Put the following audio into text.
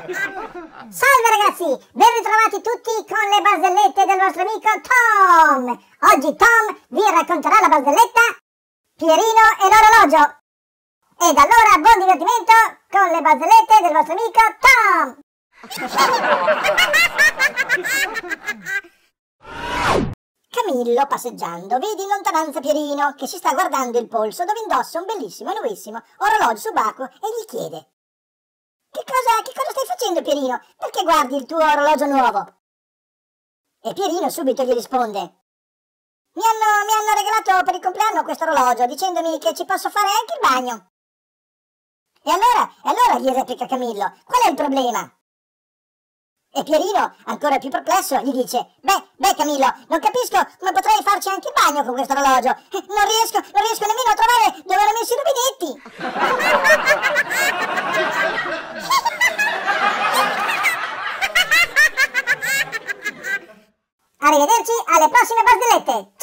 Salve ragazzi, ben ritrovati tutti con le barzellette del vostro amico Tom. Oggi Tom vi racconterà la barzelletta Pierino e l'orologio. Ed allora buon divertimento con le barzellette del vostro amico Tom. Camillo, passeggiando, vede in lontananza Pierino che si sta guardando il polso dove indossa un bellissimo e nuovissimo orologio subacqueo e gli chiede: Che cosa stai facendo, Pierino? Perché guardi il tuo orologio nuovo? E Pierino subito gli risponde: Mi hanno regalato per il compleanno questo orologio dicendomi che ci posso fare anche il bagno. E allora gli replica Camillo: Qual è il problema? E Pierino, ancora più perplesso, gli dice: Beh Camillo, non capisco come potrei farci anche il bagno con questo orologio. Non riesco nemmeno a trovare dove hanno messo i rubinetti. Arrivederci alle prossime barzellette.